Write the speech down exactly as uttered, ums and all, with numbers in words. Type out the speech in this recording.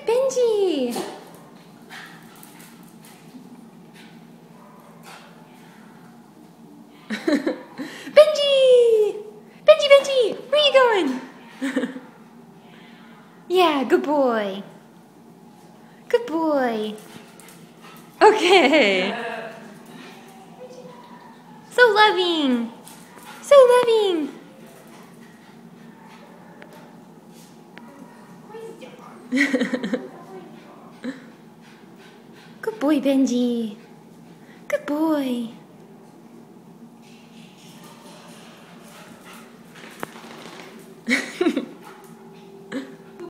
Benji! Benji! Benji, Benji! Where are you going? Yeah, good boy. Good boy. Okay. So loving. So loving. Good boy, Benji. Good boy.